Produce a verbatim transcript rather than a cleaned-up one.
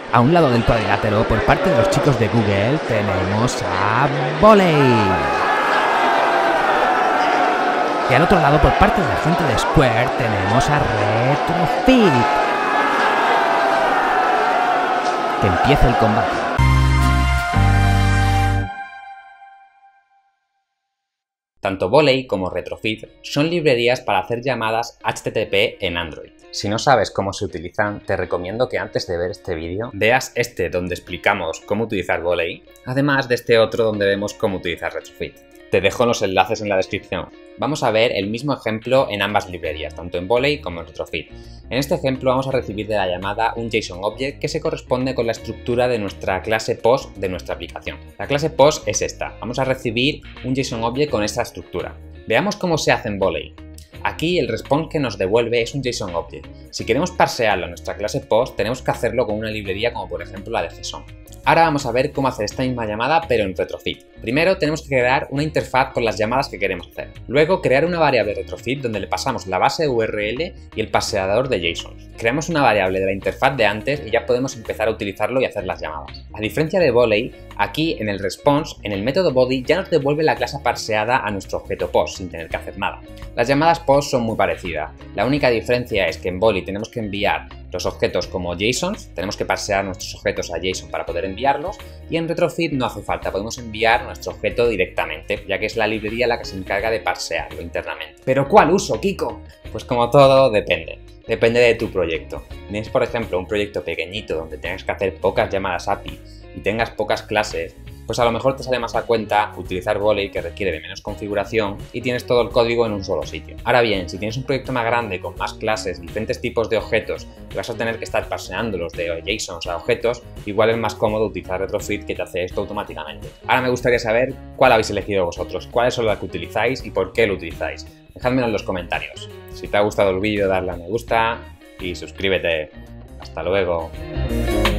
A un lado del cuadrilátero, por parte de los chicos de Google, tenemos a Voley. Y al otro lado, por parte de la gente de Square, tenemos a Retrofit. Que empiece el combate. Tanto Voley como Retrofit son librerías para hacer llamadas H T T P en Android. Si no sabes cómo se utilizan, te recomiendo que antes de ver este vídeo veas este donde explicamos cómo utilizar Voley, además de este otro donde vemos cómo utilizar Retrofit. Te dejo los enlaces en la descripción. Vamos a ver el mismo ejemplo en ambas librerías, tanto en Voley como en Retrofit. En este ejemplo vamos a recibir de la llamada un JSON Object que se corresponde con la estructura de nuestra clase post de nuestra aplicación. La clase post es esta. Vamos a recibir un JSON Object con esta estructura. Veamos cómo se hace en Voley. Aquí el response que nos devuelve es un JSON Object. Si queremos parsearlo en nuestra clase post, tenemos que hacerlo con una librería como por ejemplo la de JSON. Ahora vamos a ver cómo hacer esta misma llamada pero en Retrofit. Primero tenemos que crear una interfaz con las llamadas que queremos hacer. Luego crear una variable Retrofit donde le pasamos la base de U R L y el paseador de JSON. Creamos una variable de la interfaz de antes y ya podemos empezar a utilizarlo y hacer las llamadas. A diferencia de Voley, aquí en el response, en el método body ya nos devuelve la clase parseada a nuestro objeto post sin tener que hacer nada. Las llamadas post son muy parecidas. La única diferencia es que en Voley tenemos que enviar los objetos como JSONs, tenemos que parsear nuestros objetos a JSON para poder enviarlos, y en Retrofit no hace falta, podemos enviar nuestro objeto directamente, ya que es la librería la que se encarga de parsearlo internamente. ¿Pero cuál uso, Kiko? Pues como todo, depende. Depende de tu proyecto. Tienes, por ejemplo, un proyecto pequeñito donde tengas que hacer pocas llamadas A P I y tengas pocas clases, pues a lo mejor te sale más a cuenta utilizar Voley, que requiere de menos configuración y tienes todo el código en un solo sitio. Ahora bien, si tienes un proyecto más grande con más clases, diferentes tipos de objetos y vas a tener que estar parseándolos de JSONs a objetos, igual es más cómodo utilizar Retrofit, que te hace esto automáticamente. Ahora me gustaría saber cuál habéis elegido vosotros, cuáles son las que utilizáis y por qué lo utilizáis. Dejádmelo en los comentarios. Si te ha gustado el vídeo, dale a me gusta y suscríbete. Hasta luego.